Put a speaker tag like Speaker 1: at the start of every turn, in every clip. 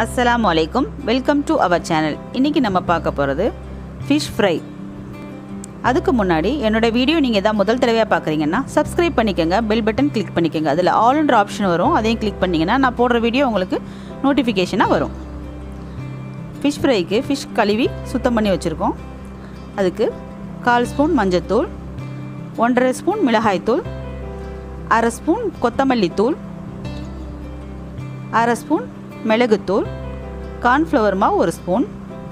Speaker 1: अस्सलामु अलैकुम welcome to our channel इनकी நம்ம பார்க்க போறது fish fry அதுக்கு முன்னாடி என்னோட வீடியோ நீங்க ஏதாவது முதல் தடவையா பார்க்கறீங்கன்னா Subscribe பண்ணிக்கங்க பெல் பட்டன் கிளிக் பண்ணிக்கங்க அதுல ஆல் என்ற ஆப்ஷன் வரும் அதையும் கிளிக் பண்ணீங்கன்னா நான் போடுற வீடியோ உங்களுக்கு நோட்டிஃபிகேஷனா வரும் fish fry க்கு fish கழுவி சுத்தம் பண்ணி வச்சிருக்கோம் அதுக்கு 1/4 ஸ்பூன் மஞ்சள் தூள் 1/2 ஸ்பூன் மிளகாய் தூள் 1/2 ஸ்பூன் கொத்தமல்லி தூள் 1/2 ஸ்பூன் மிளகுத்தூள் கார்ன்ஃப்ளவர் மாவு 1 ஸ்பூன்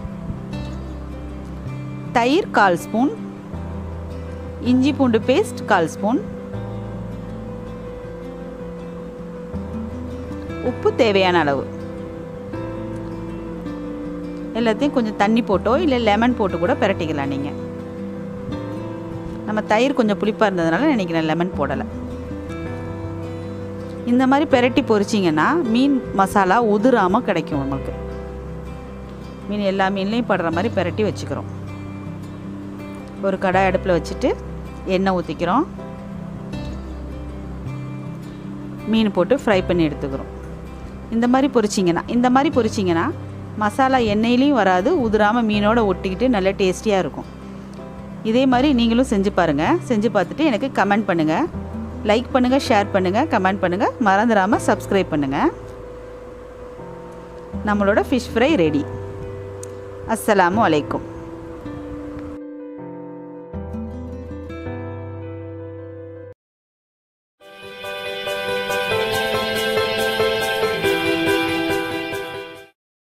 Speaker 1: தயிர் 1/4 ஸ்பூன் இஞ்சி பூண்டு பேஸ்ட் 1/4 ஸ்பூன் உப்பு தேவையான அளவு எல்லாத்தையும் கொஞ்சம் தண்ணி போட்டோ இல்ல லெமன் போட்டு கூட பிரட்டிக்கலாம் நீங்க நம்ம தயிர் கொஞ்சம் புளிப்பா இருந்ததனால இன்னைக்கு நான் லெமன் போடல இந்த மாதிரி பெரட்டி பொரிச்சீங்கன்னா மீன் மசாலா உதிராம கிடைக்கும் உங்களுக்கு மீன் எல்லா மீன்லயும் படுற மாதிரி பெரட்டி வெச்சுக்கிறோம் ஒரு கடாய் அடுப்புல வச்சிட்டு எண்ணெய் ஊத்திக்கிறோம் மீன் போட்டு ஃப்ரை பண்ணி எடுத்துக்கிறோம் இந்த மாதிரி பொரிச்சீங்கன்னா மசாலா எண்ணெயிலயும் வராது உதிராம மீனோட ஒட்டிக்கிட்டு நல்ல டேஸ்டியா இருக்கும் இதே மாதிரி நீங்களும் செஞ்சு பாருங்க செஞ்சு பார்த்துட்டு எனக்கு கமெண்ட் பண்ணுங்க லைக் பண்ணுங்க ஷேர் பண்ணுங்க கமெண்ட் பண்ணுங்க மறந்துடாம Subscribe பண்ணுங்க நம்மளோட fish fry ரெடி அஸ்ஸலாமு அலைக்கும்